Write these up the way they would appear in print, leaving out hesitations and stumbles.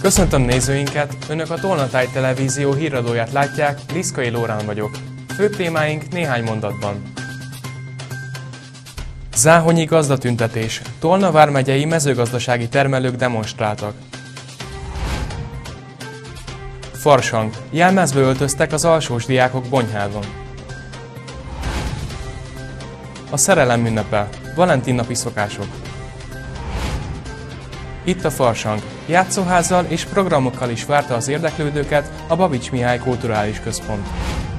Köszöntöm nézőinket! Önök a Tolnatáj Televízió híradóját látják, Liszkai Lórán vagyok. Főbb témáink néhány mondatban. Záhonyi gazdatüntetés. Tolna vármegyei mezőgazdasági termelők demonstráltak. Farsang. Jelmezbe öltöztek az alsós diákok Bonyhádon. A szerelem ünnepe. Valentin-napi szokások. Itt a Farsang. Játszóházzal és programokkal is várta az érdeklődőket a Babits Mihály Kulturális Központ.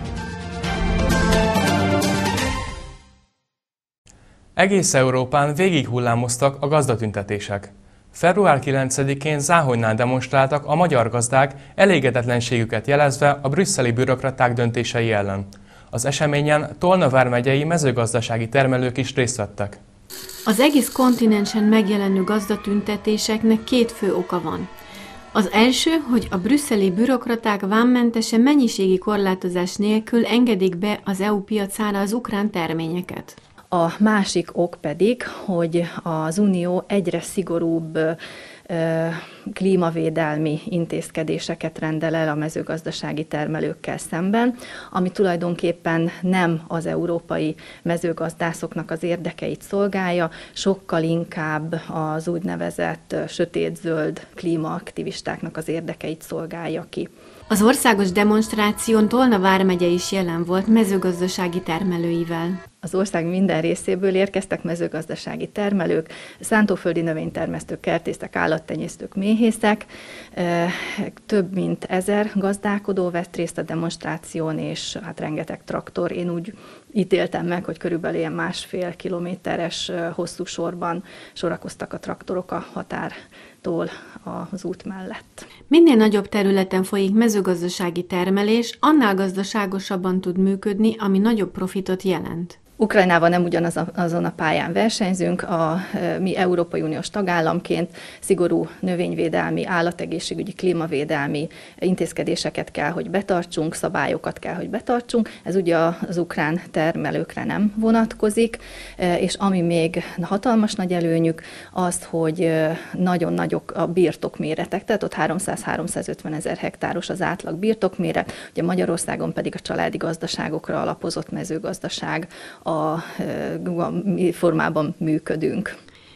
Egész Európán végighullámoztak a gazdatüntetések. Február 9-én Záhonynál demonstráltak a magyar gazdák, elégedetlenségüket jelezve a brüsszeli bürokraták döntései ellen. Az eseményen Tolna vármegyei mezőgazdasági termelők is részt vettek. Az egész kontinensen megjelenő gazdatüntetéseknek két fő oka van. Az első, hogy a brüsszeli bürokraták vámmentesen mennyiségi korlátozás nélkül engedik be az EU piacára az ukrán terményeket. A másik ok pedig, hogy az Unió egyre szigorúbb klímavédelmi intézkedéseket rendel el a mezőgazdasági termelőkkel szemben, ami tulajdonképpen nem az európai mezőgazdászoknak az érdekeit szolgálja, sokkal inkább az úgynevezett sötétzöld klímaaktivistáknak az érdekeit szolgálja ki. Az országos demonstráción Tolna vármegye is jelen volt mezőgazdasági termelőivel. Az ország minden részéből érkeztek mezőgazdasági termelők, szántóföldi növénytermesztők, kertészek, állattenyésztők, méhészek. Több mint 1000 gazdálkodó vett részt a demonstráción, és hát rengeteg traktor. Én úgy ítéltem meg, hogy körülbelül ilyen 1,5 kilométeres hosszú sorban sorakoztak a traktorok a határtól az út mellett. Minél nagyobb területen folyik mezőgazdasági termelés, annál gazdaságosabban tud működni, ami nagyobb profitot jelent. Ukrajnával nem ugyanazon a pályán versenyzünk, mi Európai Uniós tagállamként szigorú növényvédelmi, állategészségügyi, klímavédelmi intézkedéseket kell, hogy betartsunk, szabályokat kell, hogy betartsunk. Ez ugye az ukrán termelőkre nem vonatkozik, és ami még hatalmas nagy előnyük az, hogy nagyon nagyok a birtokméretek, tehát ott 300-350 ezer hektáros az átlag birtokméret, ugye Magyarországon pedig a családi gazdaságokra alapozott mezőgazdaság a formában működünk.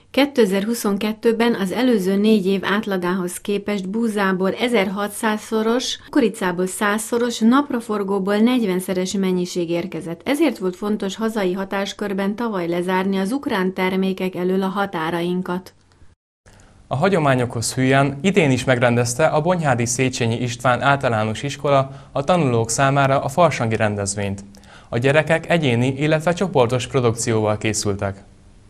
2022-ben az előző 4 év átlagához képest búzából 1600-szoros, kuricából 100-szoros, napraforgóból 40-szeres mennyiség érkezett. Ezért volt fontos hazai hatáskörben tavaly lezárni az ukrán termékek elől a határainkat. A hagyományokhoz hűen idén is megrendezte a Bonyhádi Széchenyi István Általános Iskola a tanulók számára a farsangi rendezvényt. A gyerekek egyéni, illetve csoportos produkcióval készültek.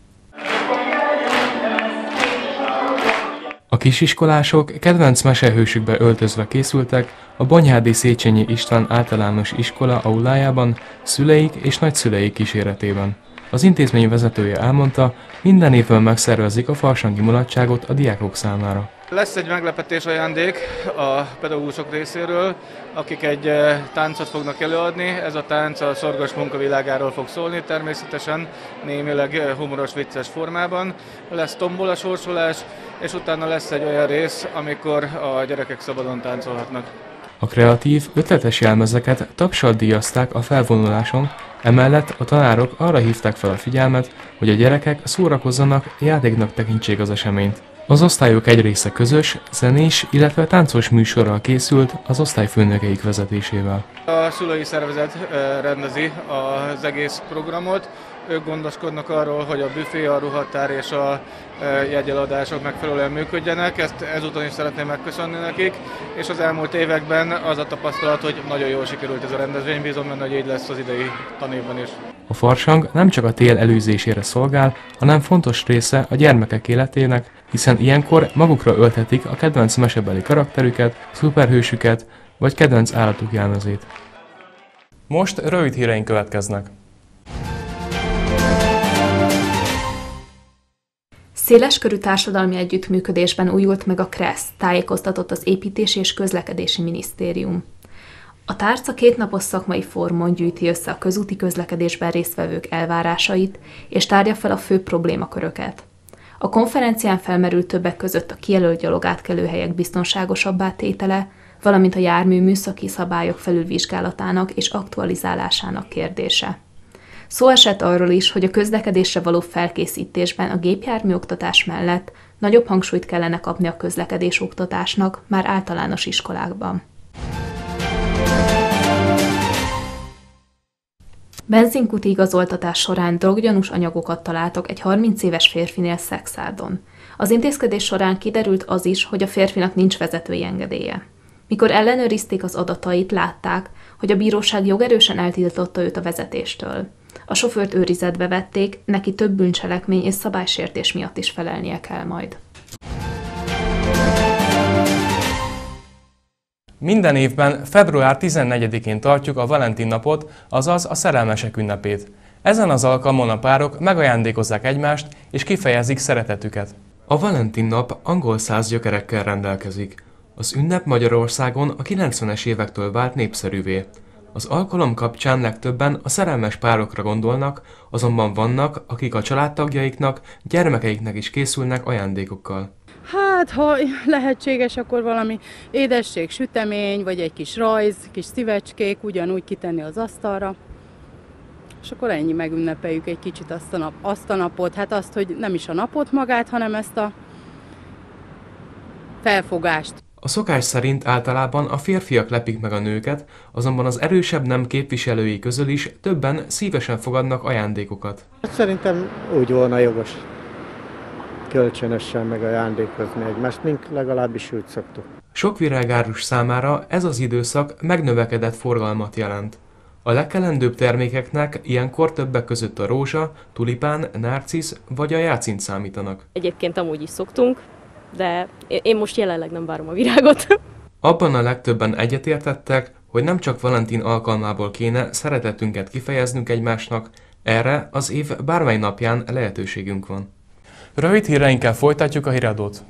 A kisiskolások kedvenc mesehősükbe öltözve készültek a Bonyhádi Széchenyi István Általános Iskola aulájában szüleik és nagyszüleik kíséretében. Az intézmény vezetője elmondta, minden évben megszervezik a farsangi mulatságot a diákok számára. Lesz egy meglepetés ajándék a pedagógusok részéről, akik egy táncot fognak előadni. Ez a tánc a szorgos munkavilágáról fog szólni, természetesen némileg humoros, vicces formában. Lesz tombola sorsolás, és utána lesz egy olyan rész, amikor a gyerekek szabadon táncolhatnak. A kreatív, ötletes jelmezeket tapssal díjazták a felvonuláson, emellett a tanárok arra hívták fel a figyelmet, hogy a gyerekek szórakozzanak, játéknak tekintsék az eseményt. Az osztályok egy része közös, zenés, illetve táncos műsorral készült az osztályfőnökeik vezetésével. A szülői szervezet rendezi az egész programot. Ők gondoskodnak arról, hogy a büfé, a ruhatár és a jegyeladások megfelelően működjenek. Ezt ezúton is szeretném megköszönni nekik, és az elmúlt években az a tapasztalat, hogy nagyon jól sikerült ez a rendezvény, bízom benne, hogy így lesz az idei tanévben is. A farsang nem csak a tél előzésére szolgál, hanem fontos része a gyermekek életének, hiszen ilyenkor magukra ölthetik a kedvenc mesebeli karakterüket, szuperhősüket vagy kedvenc állatuk jelmezét. Most rövid híreink következnek. Széleskörű társadalmi együttműködésben újult meg a KRESZ, tájékoztatott az Építési és Közlekedési Minisztérium. A tárca 2 napos szakmai fórumon gyűjti össze a közúti közlekedésben résztvevők elvárásait, és tárja fel a fő problémaköröket. A konferencián felmerült többek között a kijelölt gyalogátkelőhelyek biztonságosabbá tétele, valamint a jármű műszaki szabályok felülvizsgálatának és aktualizálásának kérdése. Szó esett arról is, hogy a közlekedésre való felkészítésben a gépjárműoktatás mellett nagyobb hangsúlyt kellene kapni a közlekedésoktatásnak már általános iskolákban. Benzinkúti igazoltatás során droggyanús anyagokat találtak egy 30 éves férfinél Szexárdon. Az intézkedés során kiderült az is, hogy a férfinak nincs vezetői engedélye. Mikor ellenőrizték az adatait, látták, hogy a bíróság jogerősen eltiltotta őt a vezetéstől. A sofőrt őrizetbe vették, neki több bűncselekmény és szabálysértés miatt is felelnie kell majd. Minden évben február 14-én tartjuk a Valentin napot, azaz a szerelmesek ünnepét. Ezen az alkalmon a párok megajándékozzák egymást és kifejezik szeretetüket. A Valentin nap angol száz gyökerekkel rendelkezik. Az ünnep Magyarországon a 90-es évektől vált népszerűvé. Az alkalom kapcsán legtöbben a szerelmes párokra gondolnak, azonban vannak, akik a családtagjaiknak, gyermekeiknek is készülnek ajándékokkal. Hát, ha lehetséges, akkor valami édesség, sütemény, vagy egy kis rajz, kis szívecskék, ugyanúgy kitenni az asztalra. És akkor ennyi, megünnepeljük egy kicsit azt a napot. Hát azt, hogy nem is a napot magát, hanem ezt a felfogást. A szokás szerint általában a férfiak lepik meg a nőket, azonban az erősebb nem képviselői közül is többen szívesen fogadnak ajándékokat. Szerintem úgy volna jogos kölcsönösen megajándékozni egymást, mink legalábbis úgy szoktuk. Sok virágárus számára ez az időszak megnövekedett forgalmat jelent. A legkelendőbb termékeknek ilyenkor többek között a rózsa, tulipán, narcisz vagy a jácint számítanak. Egyébként amúgy is szoktunk, de én most jelenleg nem várom a virágot. Abban a legtöbben egyetértettek, hogy nem csak Valentin alkalmából kéne szeretetünket kifejeznünk egymásnak, erre az év bármely napján lehetőségünk van. Rövid híreinkkel folytatjuk a híradót.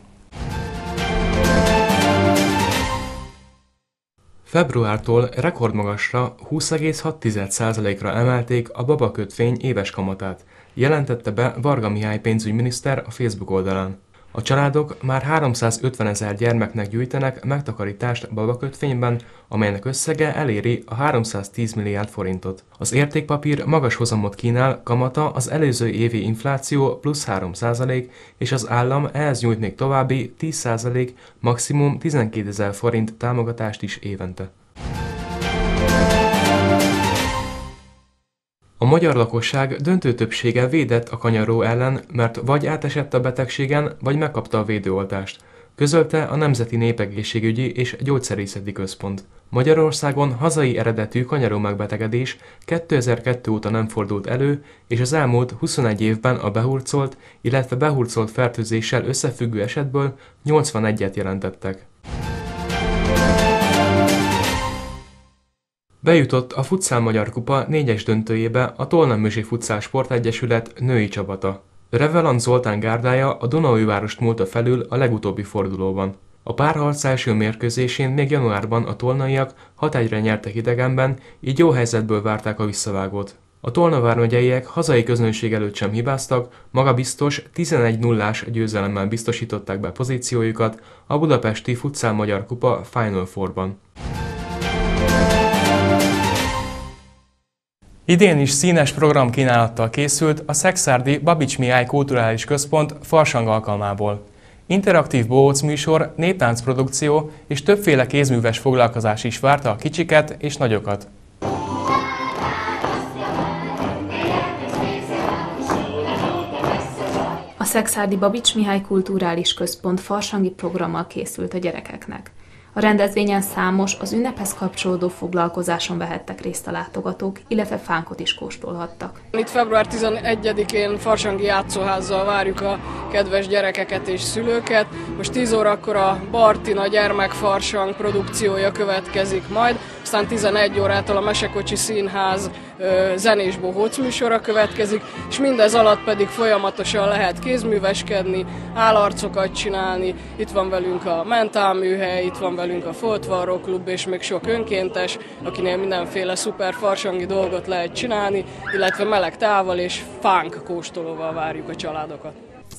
Februártól rekordmagasra 20,6%-ra emelték a babakötvény éves kamatát, jelentette be Varga Mihály pénzügyminiszter a Facebook oldalán. A családok már 350 000 gyermeknek gyűjtenek megtakarítást babakötvényben, amelynek összege eléri a 310 milliárd forintot. Az értékpapír magas hozamot kínál, kamata az előző évi infláció plusz 3%, és az állam ehhez nyújt még további 10%, maximum 12 000 forint támogatást is évente. A magyar lakosság döntő többsége védett a kanyaró ellen, mert vagy átesett a betegségen, vagy megkapta a védőoltást, közölte a Nemzeti Népegészségügyi és Gyógyszerészeti Központ. Magyarországon hazai eredetű kanyaró megbetegedés 2002 óta nem fordult elő, és az elmúlt 21 évben a behurcolt, illetve behurcolt fertőzéssel összefüggő esetből 81-et jelentettek. Bejutott a Futsal Magyar Kupa 4-es döntőjébe a Tolnamüzsi Futsal Sportegyesület női csapata. Revelant Zoltán gárdája a Dunaújvárost múlta felül a legutóbbi fordulóban. A párharc első mérkőzésén még januárban a tolnaiak 6-1-re nyertek idegenben, így jó helyzetből várták a visszavágót. A Tolna vármegyeiek hazai közönség előtt sem hibáztak, magabiztos 11-0-ás győzelemmel biztosították be pozíciójukat a budapesti Futsal Magyar Kupa Final Four-ban. Idén is színes programkínálattal készült a Szexárdi Babits Mihály Kulturális Központ farsang alkalmából. Interaktív bohóc műsor, néptánc produkció és többféle kézműves foglalkozás is várta a kicsiket és nagyokat. A Szexárdi Babits Mihály Kulturális Központ farsangi programmal készült a gyerekeknek. A rendezvényen számos, az ünnephez kapcsolódó foglalkozáson vehettek részt a látogatók, illetve fánkot is kóstolhattak. Itt február 11-én farsangi játszóházzal várjuk a kedves gyerekeket és szülőket. Most 10 órakor a Bartina gyermekfarsang produkciója következik majd, aztán 11 órától a Mesekocsi Színház zenés bohóc műsora következik, és mindez alatt pedig folyamatosan lehet kézműveskedni, állarcokat csinálni. Itt van velünk a Mentálműhely, itt van velünk a Foltvarró Klub és még sok önkéntes, akinél mindenféle szuper farsangi dolgot lehet csinálni, illetve meleg tával és fánk kóstolóval várjuk a családokat.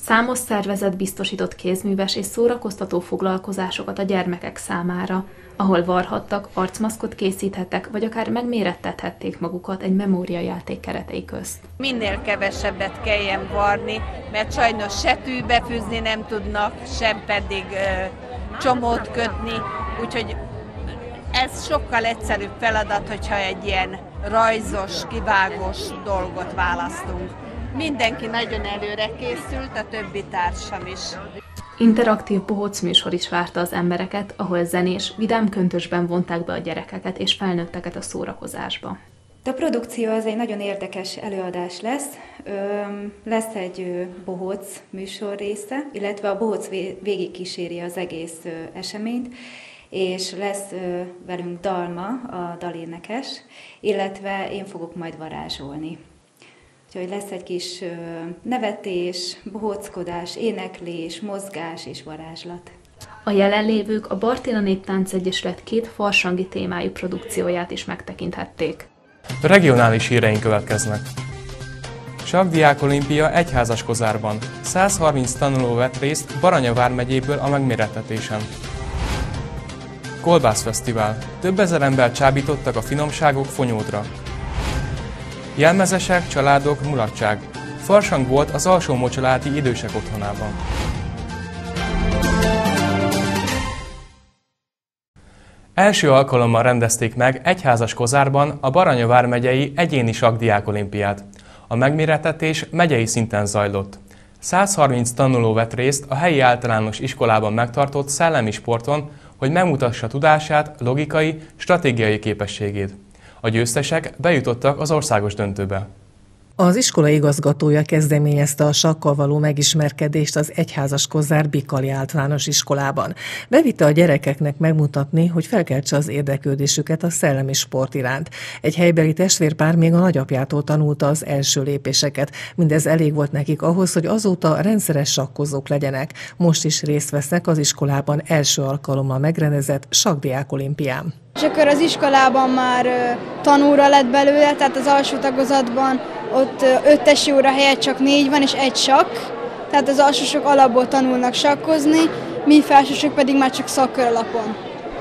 Számos szervezet biztosított kézműves és szórakoztató foglalkozásokat a gyermekek számára, ahol varhattak, arcmaszkot készíthettek, vagy akár megmérettethették magukat egy memóriajáték keretei közt. Minél kevesebbet kelljen varni, mert sajnos se tűbe fűzni nem tudnak, sem pedig csomót kötni, úgyhogy ez sokkal egyszerűbb feladat, hogyha egy ilyen rajzos, kivágós dolgot választunk. Mindenki nagyon előre készült, a többi társam is. Interaktív bohóc műsor is várta az embereket, ahol zenés, vidám köntösben vonták be a gyerekeket és felnőtteket a szórakozásba. A produkció az egy nagyon érdekes előadás lesz. Lesz egy bohóc műsor része, illetve a bohóc végigkíséri az egész eseményt, és lesz velünk Dalma, a dalénekes, illetve én fogok majd varázsolni. Úgyhogy lesz egy kis nevetés, bohóckodás, éneklés, mozgás és varázslat. A jelenlévők a Bartina Néptánc Egyesület 2 farsangi témájú produkcióját is megtekinthették. A regionális híreink következnek. Sakkdiák olimpia egyházas Kozárban. 130 tanuló vett részt Baranya vármegyéből a megmérettetésen. Kolbászfesztivál. Több ezer ember csábítottak a finomságok Fonyódra. Jelmezesek, családok, mulatság. Farsang volt az Alsó-Mocsoláti idősek otthonában. Első alkalommal rendezték meg egyházas Kozárban a Baranya vármegyei egyéni sakkdiák olimpiát. A megmérettetés megyei szinten zajlott. 130 tanuló vett részt a helyi általános iskolában megtartott szellemi sporton, hogy megmutassa tudását, logikai, stratégiai képességét. A győztesek bejutottak az országos döntőbe. Az iskola igazgatója kezdeményezte a sakkal való megismerkedést az egyházas Kozár Bikali általános iskolában. Bevitte a gyerekeknek megmutatni, hogy felkeltse az érdeklődésüket a szellemi sport iránt. Egy helybeli testvérpár még a nagyapjától tanulta az első lépéseket. Mindez elég volt nekik ahhoz, hogy azóta rendszeres sakkozók legyenek. Most is részt vesznek az iskolában első alkalommal megrendezett sakkdiák olimpián. És akkor az iskolában már tanóra lett belőle, tehát az alsó tagozatban ott 5-es óra helyett csak 4 van, és egy sakk. Tehát az alsósok alapból tanulnak sakkozni, mi felsősök pedig már csak szakkör alapon.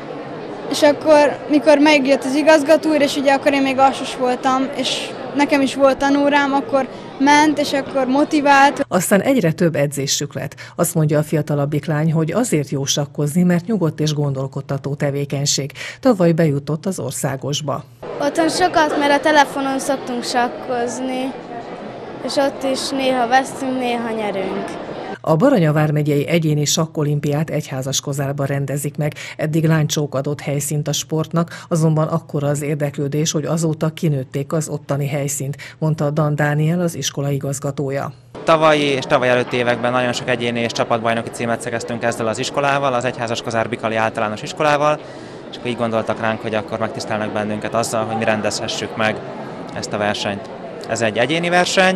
És akkor, mikor megjött az igazgató úr, és ugye akkor én még alsós voltam, és nekem is volt tanórám, akkor ment, és akkor motivált. Aztán egyre több edzésük lett. Azt mondja a fiatalabbik lány, hogy azért jó sakkozni, mert nyugodt és gondolkodtató tevékenység. Tavaly bejutott az országosba. Otthon sokat, mert a telefonon szoktunk sakkozni, és ott is néha vesztünk, néha nyerünk. A Baranya vármegyei egyéni sakkolimpiát egyházas Kozárban rendezik meg. Eddig Láncsók adott helyszínt a sportnak, azonban akkora az érdeklődés, hogy azóta kinőtték az ottani helyszínt, mondta Dan Dániel, az iskola igazgatója. Tavalyi és tavaly előtti években nagyon sok egyéni és csapatbajnoki címet szereztünk ezzel az iskolával, az egyházas Kozár Bikali általános iskolával, és akkor így gondoltak ránk, hogy akkor megtisztelnek bennünket azzal, hogy mi rendezhessük meg ezt a versenyt. Ez egy egyéni verseny.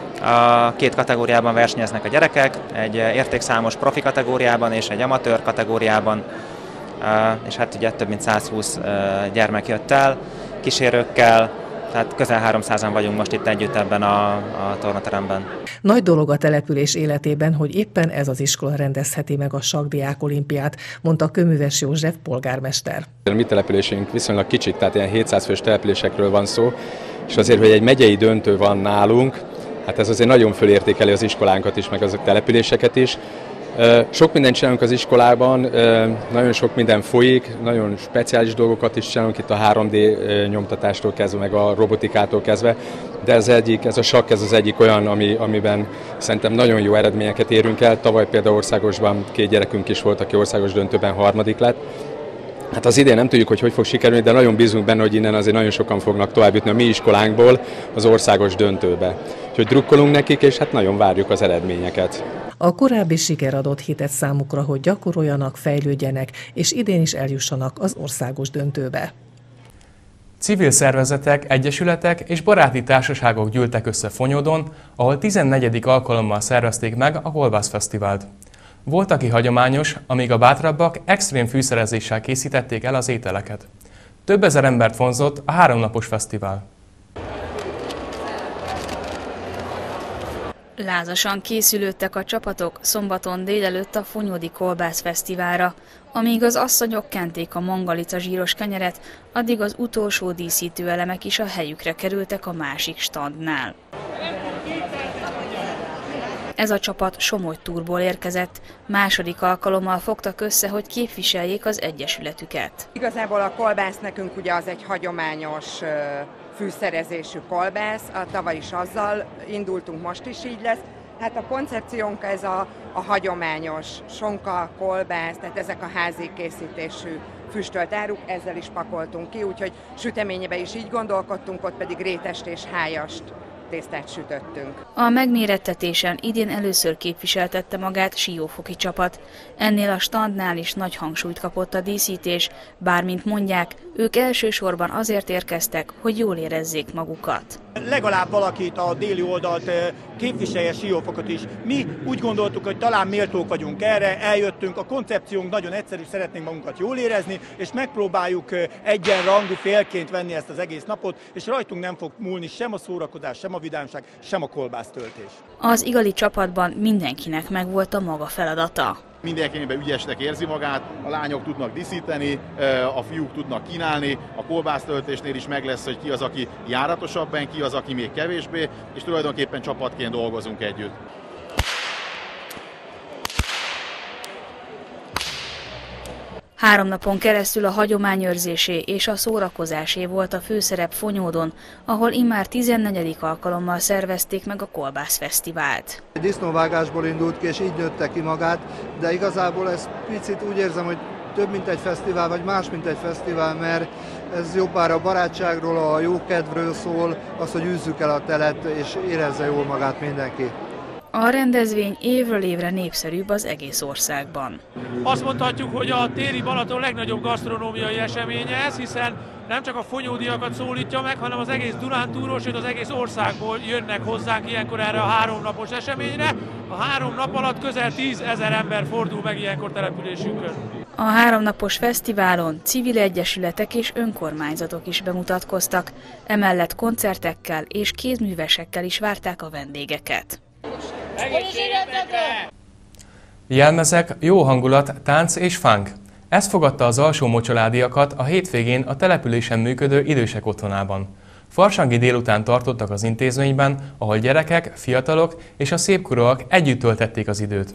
A 2 kategóriában versenyeznek a gyerekek, egy értékszámos profi kategóriában és egy amatőr kategóriában, és hát ugye több mint 120 gyermek jött el, kísérőkkel, tehát közel 300-an vagyunk most itt együtt ebben a tornateremben. Nagy dolog a település életében, hogy éppen ez az iskola rendezheti meg a sakkdiák olimpiát, mondta Köműves József polgármester. A mi településünk viszonylag kicsik, tehát ilyen 700 fős településekről van szó, és azért, hogy egy megyei döntő van nálunk, hát ez azért nagyon fölértékeli az iskolánkat is, meg azok településeket is. Sok mindent csinálunk az iskolában, nagyon sok minden folyik, nagyon speciális dolgokat is csinálunk itt a 3D nyomtatástól kezdve, meg a robotikától kezdve, de ez a sakk ez az egyik olyan, amiben szerintem nagyon jó eredményeket érünk el. Tavaly például országosban 2 gyerekünk is volt, aki országos döntőben 3. lett. Hát az idén nem tudjuk, hogy fog sikerülni, de nagyon bízunk benne, hogy innen azért nagyon sokan fognak tovább jutni a mi iskolánkból az országos döntőbe. Úgyhogy drukkolunk nekik, és hát nagyon várjuk az eredményeket. A korábbi siker adott hitet számukra, hogy gyakoroljanak, fejlődjenek, és idén is eljussanak az országos döntőbe. Civil szervezetek, egyesületek és baráti társaságok gyűltek össze Fonyódon, ahol 14. alkalommal szervezték meg a Kolbászfesztivált. Volt, aki hagyományos, amíg a bátrabbak extrém fűszerezéssel készítették el az ételeket. Több ezer embert vonzott a 3 napos fesztivál. Lázasan készülődtek a csapatok szombaton délelőtt a Fonyódi Kolbász Fesztiválra. Amíg az asszonyok kenték a mangalica zsíros kenyeret, addig az utolsó díszítőelemek is a helyükre kerültek a másik standnál. Ez a csapat Somogytúrból érkezett, második alkalommal fogtak össze, hogy képviseljék az egyesületüket. Igazából a kolbász nekünk ugye az egy hagyományos fűszerezésű kolbász, tavaly is azzal indultunk, most is így lesz. Hát a koncepciónk ez a hagyományos sonka, kolbász, tehát ezek a házi készítésű füstölt áruk, ezzel is pakoltunk ki, úgyhogy süteményebe is így gondolkodtunk, ott pedig rétest és hájast tésztát sütöttünk. A megmérettetésen idén először képviseltette magát siófoki csapat. Ennél a standnál is nagy hangsúlyt kapott a díszítés, bármint mondják, ők elsősorban azért érkeztek, hogy jól érezzék magukat. Legalább valakit a déli oldalt képviselje Siófokot is. Mi úgy gondoltuk, hogy talán méltók vagyunk erre, eljöttünk, a koncepciónk nagyon egyszerű, szeretnénk magunkat jól érezni, és megpróbáljuk egyenrangú félként venni ezt az egész napot, és rajtunk nem fog múlni sem a szórakozás, sem a vidámság, sem a kolbásztöltés. Az igali csapatban mindenkinek megvolt a maga feladata. Mindenkiben ügyesnek érzi magát, a lányok tudnak díszíteni, a fiúk tudnak kínálni, a kolbásztöltésnél is meg lesz, hogy ki az, aki járatosabban, ki az, aki még kevésbé, és tulajdonképpen csapatként dolgozunk együtt. Három napon keresztül a hagyományőrzésé és a szórakozásé volt a főszerep Fonyódon, ahol immár 14. alkalommal szervezték meg a Kolbász Fesztivált. Disznóvágásból indult ki, és így nőtte ki magát, de igazából ez picit úgy érzem, hogy több mint egy fesztivál, vagy más, mint egy fesztivál, mert ez jobbára a barátságról, a jókedvről szól, az, hogy űzzük el a telet, és érezze jól magát mindenki. A rendezvény évről évre népszerűbb az egész országban. Azt mondhatjuk, hogy a téli Balaton legnagyobb gasztronómiai eseménye ez, hiszen nem csak a fonyódiakat szólítja meg, hanem az egész Dunántúról, sőt az egész országból jönnek hozzánk ilyenkor erre a 3 napos eseményre. A 3 nap alatt közel 10 000 ember fordul meg ilyenkor településünkön. A 3 napos fesztiválon civil egyesületek és önkormányzatok is bemutatkoztak, emellett koncertekkel és kézművesekkel is várták a vendégeket. Jelmezek, jó hangulat, tánc és funk. Ez fogadta az alsómocsaládiakat a hétvégén a településen működő idősek otthonában. Farsangi délután tartottak az intézményben, ahol gyerekek, fiatalok és a szépkorúak együtt töltették az időt.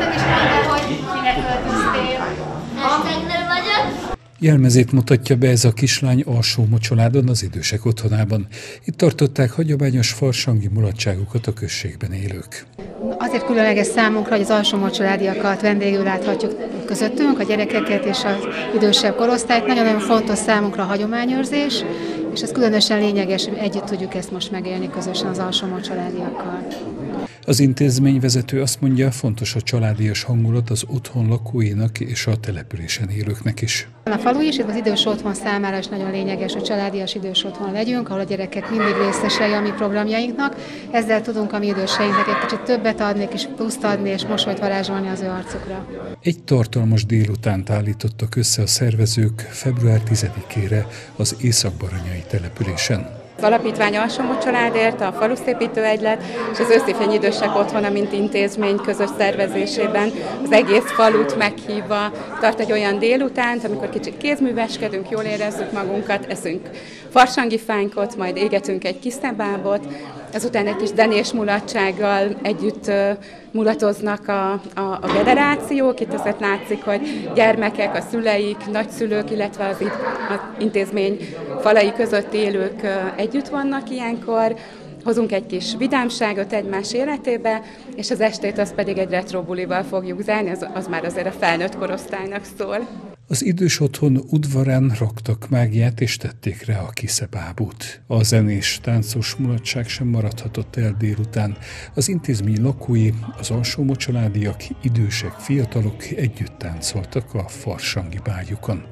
Jelmezét mutatja be ez a kislány Alsómocsaládon, az idősek otthonában. Itt tartották hagyományos farsangi mulatságukat a községben élők. Azért különleges számunkra, hogy az alsómocsaládiakat vendégül láthatjuk közöttünk, a gyerekeket és az idősebb korosztályt. Nagyon-nagyon fontos számunkra a hagyományőrzés, és ez különösen lényeges, hogy együtt tudjuk ezt most megélni közösen az alsómocsaládiakkal. Az intézményvezető azt mondja, fontos a családias hangulat az otthon lakóinak és a településen élőknek is. A falu is, az idős otthon számára is nagyon lényeges, hogy családias idős otthon legyünk, ahol a gyerekek mindig részesei a mi programjainknak. Ezzel tudunk a mi időseinknek egy kicsit többet adni, és pluszt adni, és mosolyt varázsolni az ő arcukra. Egy tartalmas délutánt állítottak össze a szervezők február 10-ére az Észak-Baranyai településen. Az alapítvány Alsómocsaládért, a Faluszépítő Egylet és az Őszifény Idősek Otthona, mint intézmény közös szervezésében az egész falut meghívva tart egy olyan délutánt, amikor kicsit kézműveskedünk, jól érezzük magunkat, eszünk farsangi fánykot, majd égetünk egy kis szabábot, ezután egy kis zenés mulatsággal együtt mulatoznak a generációk. Itt azért látszik, hogy gyermekek, a szüleik, nagyszülők, illetve az intézmény falai között élők együtt vannak ilyenkor. Hozunk egy kis vidámságot egymás életébe, és az estét azt pedig egy retrobulival fogjuk zárni, az már azért a felnőtt korosztálynak szól. Az idős otthon udvarán raktak mágiát és tették rá a kiszebábút. A zenés táncos mulatság sem maradhatott el délután. Az intézmény lakói, az alsómocsaládiak, idősek, fiatalok együtt táncoltak a farsangi bágyukon.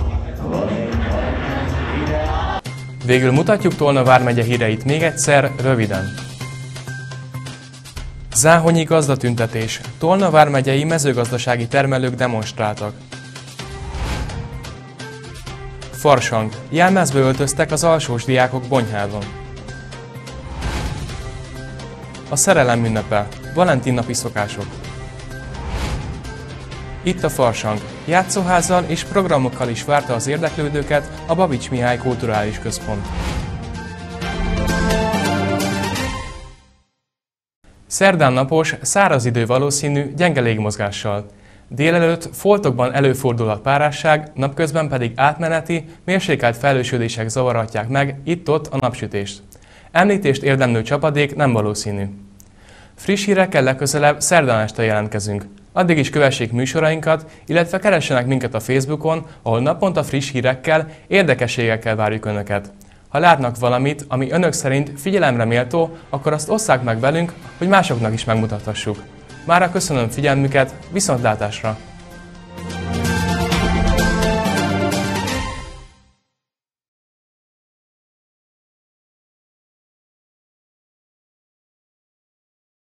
Végül mutatjuk Tolna vármegye híreit még egyszer, röviden. Záhonyi gazdatüntetés. Tolna vármegyei mezőgazdasági termelők demonstráltak. Farsang. Jelmezbe öltöztek az alsós diákok Bonyhádon. a szerelem ünnepe, Valentin napi szokások. Itt a Farsang. Játszóházzal és programokkal is várta az érdeklődőket a Babics Mihály Kulturális Központ. Szerdán napos, száraz idő valószínű, gyenge légmozgással. Délelőtt foltokban előfordulhat párásság, napközben pedig átmeneti, mérsékelt fejlősödések zavarhatják meg itt-ott a napsütést. Említést érdemlő csapadék nem valószínű. Friss hírekkel legközelebb szerdán este jelentkezünk. Addig is kövessék műsorainkat, illetve keressenek minket a Facebookon, ahol naponta friss hírekkel, érdekességekkel várjuk Önöket. Ha látnak valamit, ami Önök szerint figyelemre méltó, akkor azt osszák meg velünk, hogy másoknak is megmutathassuk. Mára köszönöm figyelmüket, viszontlátásra!